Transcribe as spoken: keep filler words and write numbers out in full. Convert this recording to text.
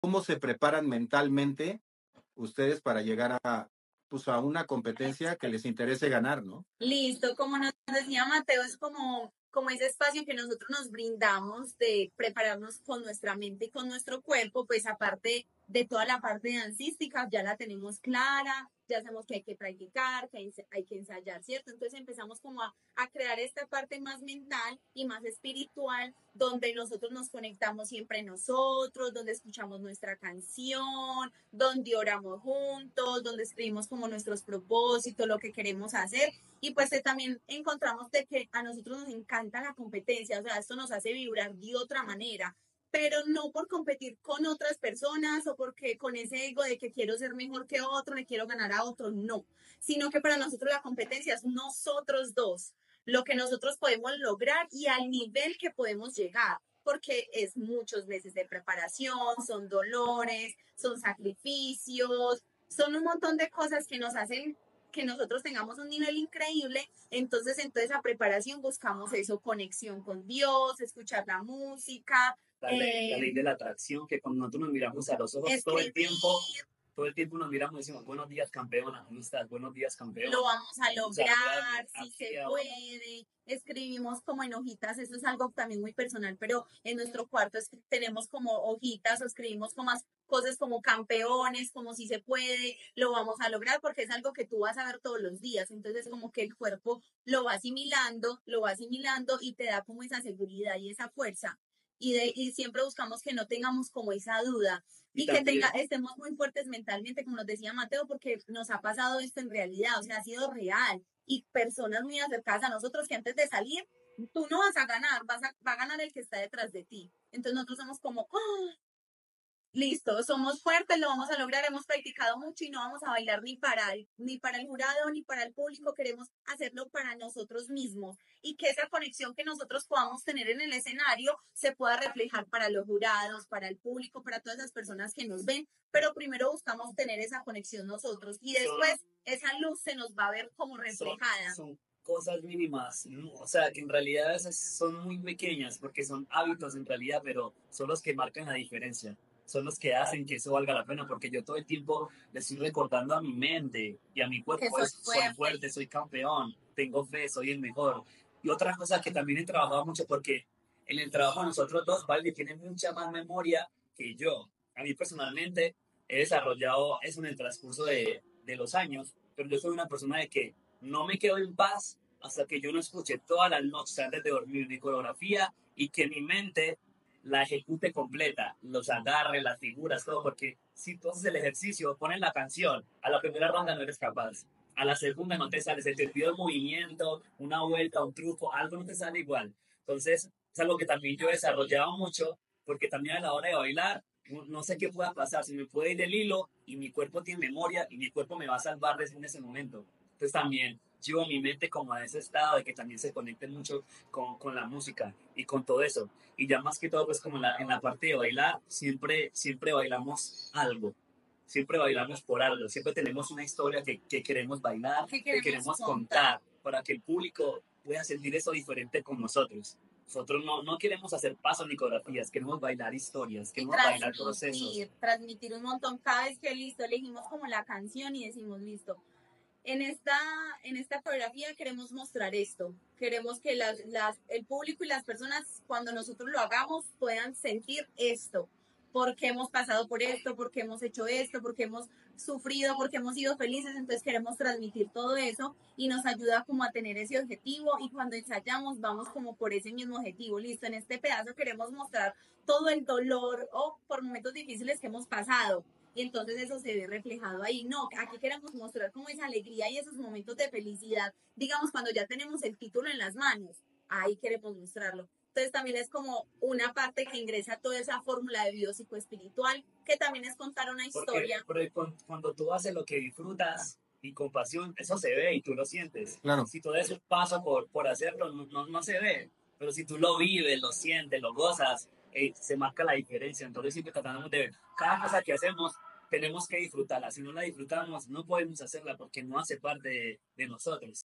¿Cómo se preparan mentalmente ustedes para llegar a, pues, a una competencia que les interese ganar, ¿no? Listo, como nos decía Mateo, es como, como ese espacio que nosotros nos brindamos de prepararnos con nuestra mente y con nuestro cuerpo, pues aparte de toda la parte dancística, ya la tenemos clara, ya sabemos que hay que practicar, que hay, hay que ensayar, ¿cierto? Entonces empezamos como a, a crear esta parte más mental y más espiritual, donde nosotros nos conectamos siempre nosotros, donde escuchamos nuestra canción, donde oramos juntos, donde escribimos como nuestros propósitos, lo que queremos hacer y pues eh, también encontramos de que a nosotros nos encanta la competencia, o sea, esto nos hace vibrar de otra manera, pero no por competir con otras personas o porque con ese ego de que quiero ser mejor que otro, le quiero ganar a otro, no, sino que para nosotros la competencia es nosotros dos, lo que nosotros podemos lograr y al nivel que podemos llegar, porque es muchos meses de preparación, son dolores, son sacrificios, son un montón de cosas que nos hacen que nosotros tengamos un nivel increíble, entonces en toda esa preparación buscamos eso, conexión con Dios, escuchar la música. La ley, la ley de la atracción, que cuando nosotros nos miramos a los ojos todo el tiempo, todo el tiempo nos miramos y decimos, buenos días, campeona, ¿cómo estás? Buenos días, campeón. Lo vamos a lograr, si se puede. Escribimos como en hojitas, eso es algo también muy personal, pero en nuestro cuarto es, tenemos como hojitas o escribimos como cosas como campeones, como si se puede, lo vamos a lograr porque es algo que tú vas a ver todos los días, entonces como que el cuerpo lo va asimilando, lo va asimilando y te da como esa seguridad y esa fuerza. Y, de, y siempre buscamos que no tengamos como esa duda y, y que tenga, estemos muy fuertes mentalmente, como nos decía Mateo, porque nos ha pasado esto en realidad, o sea, ha sido real. Y personas muy acercadas a nosotros que antes de salir, tú no vas a ganar, vas a, va a ganar el que está detrás de ti. Entonces nosotros somos como, ¡oh! Listo, somos fuertes, lo vamos a lograr, hemos practicado mucho y no vamos a bailar ni para el, ni para el jurado ni para el público, queremos hacerlo para nosotros mismos y que esa conexión que nosotros podamos tener en el escenario se pueda reflejar para los jurados, para el público, para todas las personas que nos ven, pero primero buscamos tener esa conexión nosotros y después esa luz se nos va a ver como reflejada. Son, son cosas mínimas, ¿no? O sea, que en realidad esas son muy pequeñas porque son hábitos en realidad, pero son los que marcan la diferencia. Son los que hacen que eso valga la pena, porque yo todo el tiempo le estoy recordando a mi mente y a mi cuerpo, soy, es, fuerte. soy fuerte, soy campeón, tengo fe, soy el mejor. Y otra cosa que también he trabajado mucho, porque en el trabajo nosotros dos, Valdi tiene mucha más memoria que yo. A mí personalmente he desarrollado eso en el transcurso de, de los años, pero yo soy una persona de que no me quedo en paz hasta que yo no escuche todas las noches antes de dormir mi coreografía y que mi mente la ejecute completa, los agarre, las figuras, todo, porque si tú haces el ejercicio, pones la canción, a la primera ronda no eres capaz, a la segunda no te sale, se te olvidó el movimiento, una vuelta, un truco, algo no te sale igual. Entonces, es algo que también yo he desarrollado mucho, porque también a la hora de bailar, no, no sé qué pueda pasar, si me puede ir el hilo y mi cuerpo tiene memoria y mi cuerpo me va a salvar desde en ese momento. Entonces también llevo mi mente como a ese estado de que también se conecte mucho con, con la música y con todo eso. Y ya más que todo, pues como en la, en la parte de bailar, siempre, siempre bailamos algo. Siempre bailamos por algo. Siempre tenemos una historia que, que queremos bailar, que queremos, que queremos contar, para que el público pueda sentir eso diferente con nosotros. Nosotros no, no queremos hacer pasos ni coreografías, queremos bailar historias, queremos bailar procesos. Transmitir un montón. Cada vez que listo, elegimos como la canción y decimos listo. En esta, en esta coreografía queremos mostrar esto. Queremos que las, las, el público y las personas, cuando nosotros lo hagamos, puedan sentir esto. Porque hemos pasado por esto, porque hemos hecho esto, porque hemos sufrido, porque hemos sido felices. Entonces queremos transmitir todo eso y nos ayuda como a tener ese objetivo. Y cuando ensayamos, vamos como por ese mismo objetivo. Listo, en este pedazo queremos mostrar todo el dolor o por momentos difíciles que hemos pasado. Y entonces eso se ve reflejado ahí. No, aquí queremos mostrar como esa alegría y esos momentos de felicidad, digamos, cuando ya tenemos el título en las manos, ahí queremos mostrarlo. Entonces también es como una parte que ingresa toda esa fórmula de biopsicoespiritual, que también es contar una historia. Porque, porque cuando tú haces lo que disfrutas y con pasión, eso se ve y tú lo sientes. Claro. Si todo eso pasa por, por hacerlo, no, no, no se ve. Pero si tú lo vives, lo sientes, lo gozas, eh, se marca la diferencia. Entonces siempre tratamos de ver, cada cosa que hacemos tenemos que disfrutarla. Si no la disfrutamos, no podemos hacerla porque no hace parte de, de nosotros.